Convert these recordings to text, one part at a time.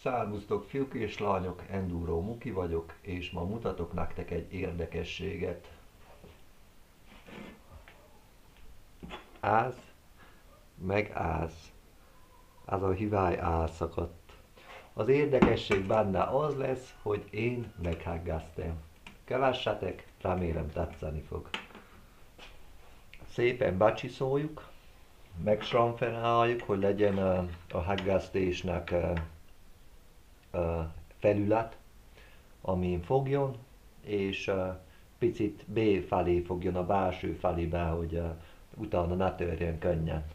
Szárvusztok fiúk és lányok, Enduro Muki vagyok, és ma mutatok nektek egy érdekességet. Áz, meg áz. Az a hüvely álszakadt. Az érdekesség benne az lesz, hogy én meghággáztam. Kövessetek, remélem tetszeni fog. Szépen becsiszoljuk, megsramferáljuk, hogy legyen a hággáztésnek felület, amin fogjon, és picit B felé fogjon a belső felébe, hogy utána ne törjön könnyen.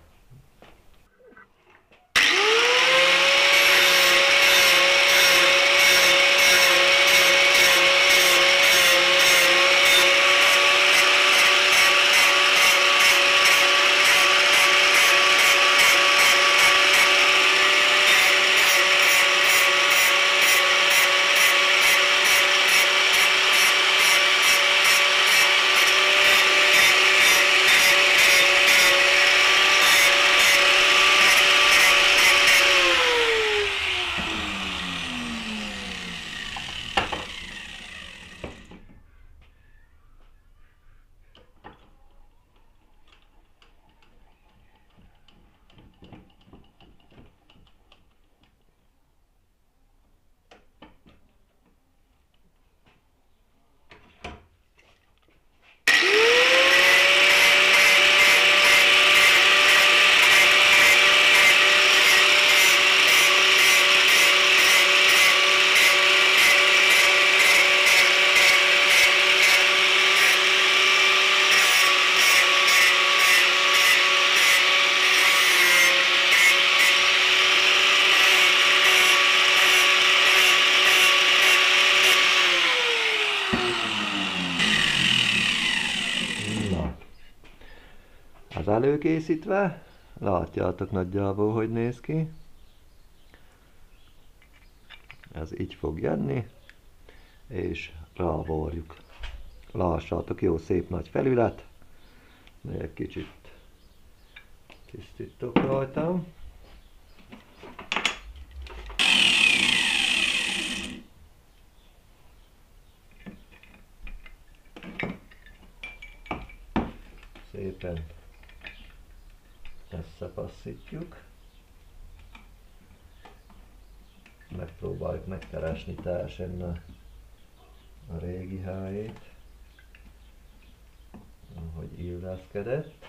Az előkészítve, látjátok nagyjából, hogy néz ki. Ez így fog jönni, és rávarjuk. Lássátok, jó szép nagy felület. Még egy kicsit tisztítok rajta. Szépen összepasszítjuk. Megpróbáljuk megkeresni teljesen a régi helyét, ahogy illeszkedett.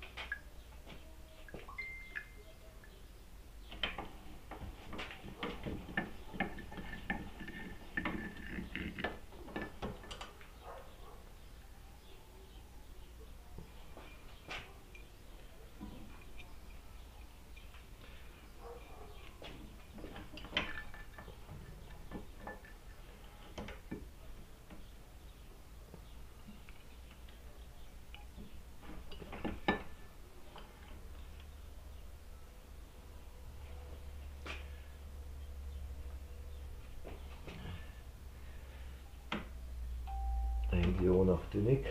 Így jónak tűnik.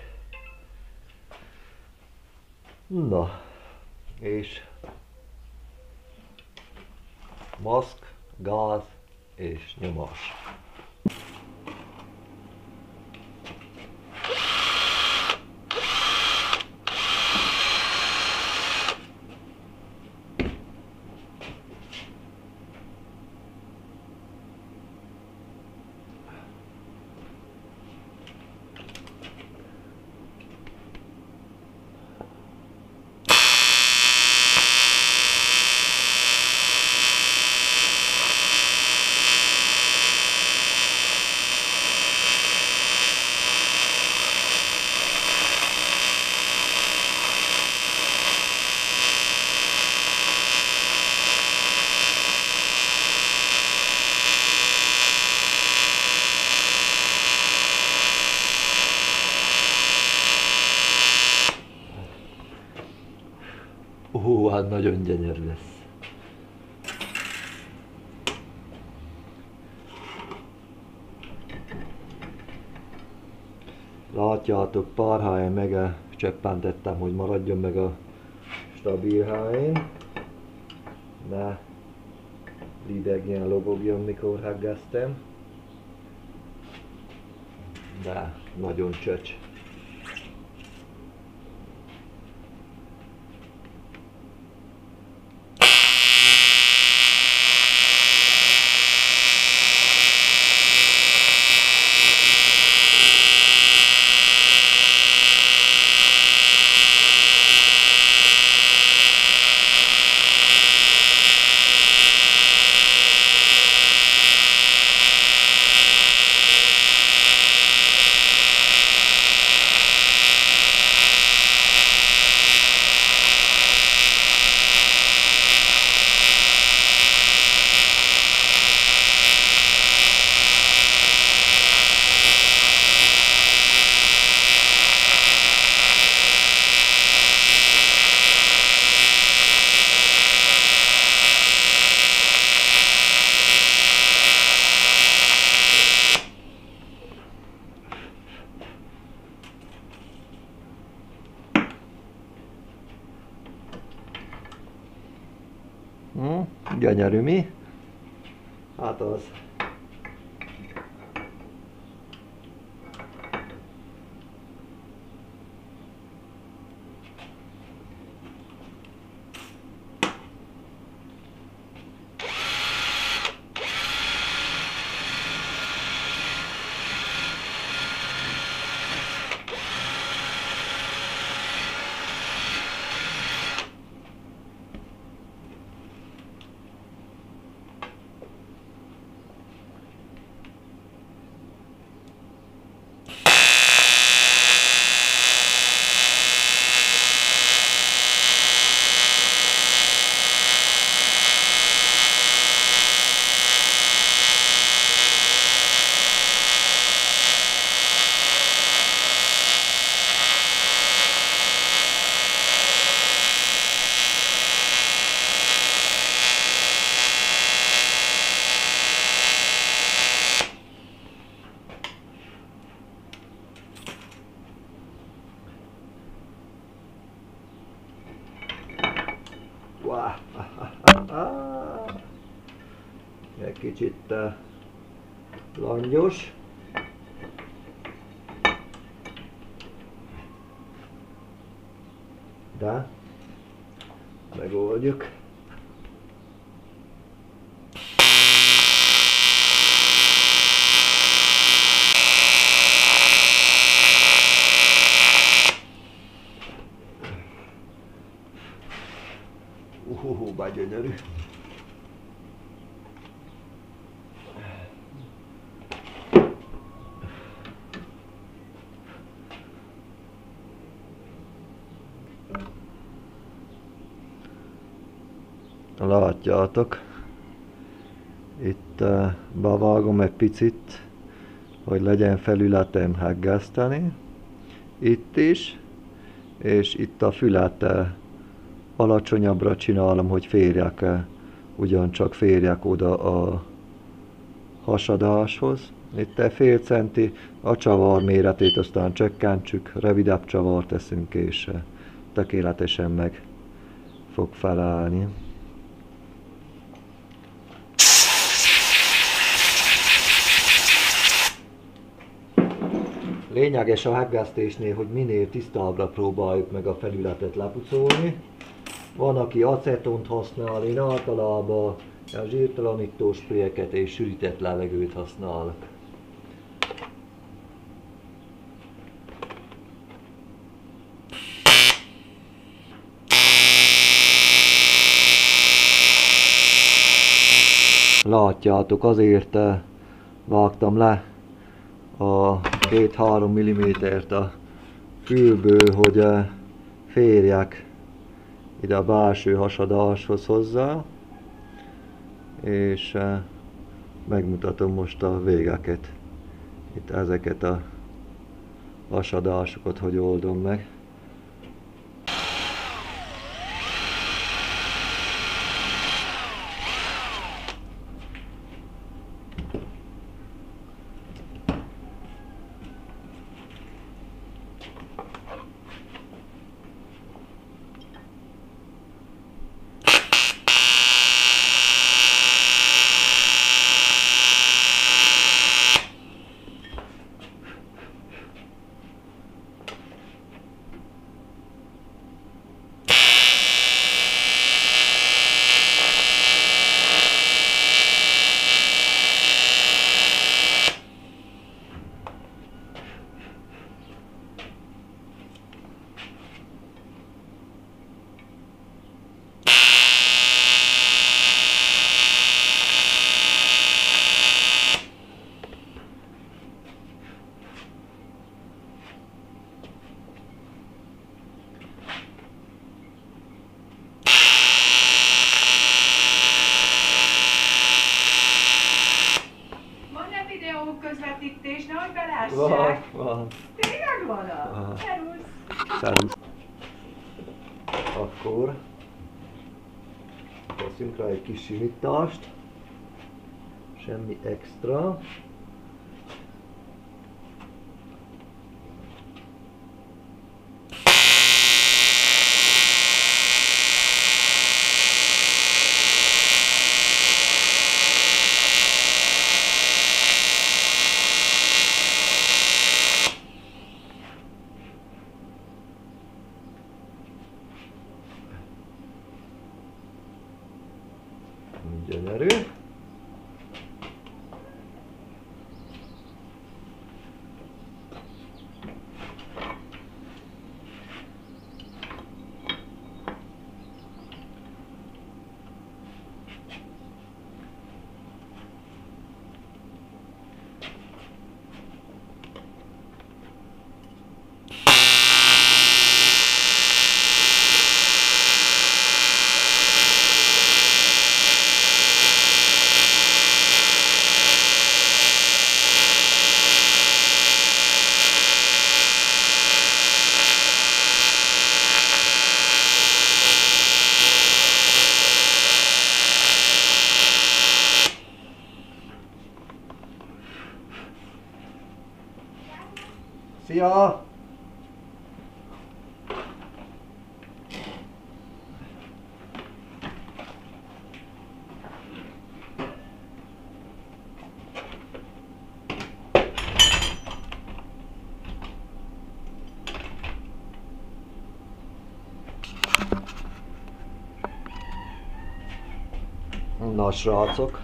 Na, és maszk, gáz és nyomás. Hát nagyon gyönyörű lesz. Látjátok, pár helyen megcseppentettem, hogy maradjon meg a stabil helyén, de lidegjen, lobogjon, mikor haggáztam. De nagyon csöcs. Gyönyörű, mi? Hát az. Egy kicsit langyos. De megoldjuk. Bár gyönyörű. Látjátok, itt bevágom egy picit, hogy legyen felületem haggáztani. Itt is, és itt a fület alacsonyabbra csinálom, hogy férjek, ugyancsak férjek oda a hasadáshoz. Itt egy fél centi, a csavar méretét aztán csökkentsük, rövidebb csavar teszünk, és tökéletesen meg fog felállni. Lényeges a haggáztésnél, hogy minél tisztábbra próbáljuk meg a felületet lepucolni. Van, aki acetont használ, én általában a zsírtalanító sprélyeket és sűrített levegőt használok. Látjátok, azért vágtam le a 2-3 mm-t a fülből, hogy férjek ide a belső hasadáshoz hozzá, és megmutatom most a végeket. Itt ezeket a hasadásokat, hogy oldom meg. videó közvetítés, nehogy belássák. Van. Tényleg van a? Szervusz. Akkor teszünk rá egy kis simítást. Semmi extra. Gyönyörű. Szia! Na srácok,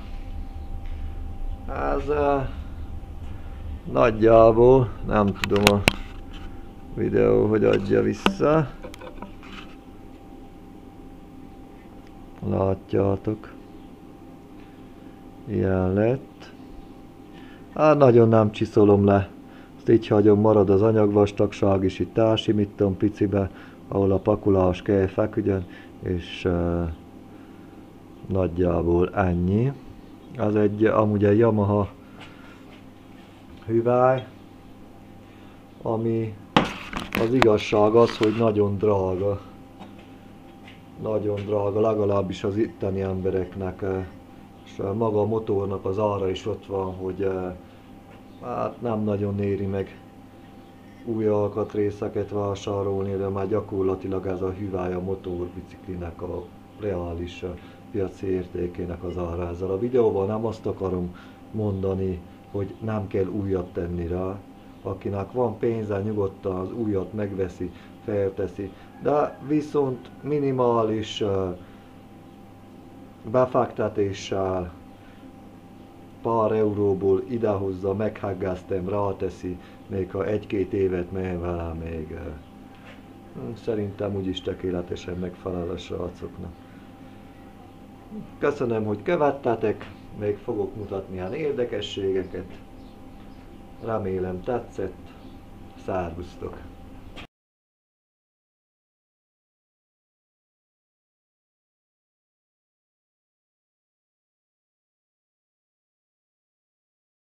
ez nagyjából, nem tudom a videó, hogy adja vissza. Látjátok, ilyen lett. Hát nagyon nem csiszolom le, ezt így hagyom, marad az anyagvastagság is, itt elsimítom picibe, ahol a pakolás kell feküdjön, és nagyjából ennyi. Az amúgy egy Yamaha hüvely, ami az igazság az, hogy nagyon drága. Nagyon drága, legalábbis az itteni embereknek. És maga a motornak az ára is ott van, hogy hát nem nagyon éri meg új alkatrészeket vásárolni, de már gyakorlatilag ez a hüvely a motorbiciklinek a reális piaci értékének az ára. Ezzel a videóban nem azt akarom mondani, hogy nem kell újat tenni rá. Akinek van pénze, nyugodtan az újat megveszi, felteszi, de viszont minimális befektetéssel pár euróból idehozza, meghaggáztam, ráteszi, még ha egy-két évet megy vele, még szerintem úgyis tökéletesen megfelel a srácoknak. Köszönöm, hogy követtetek, még fogok mutatni ilyen érdekességeket. Remélem tetszett. Szervusztok!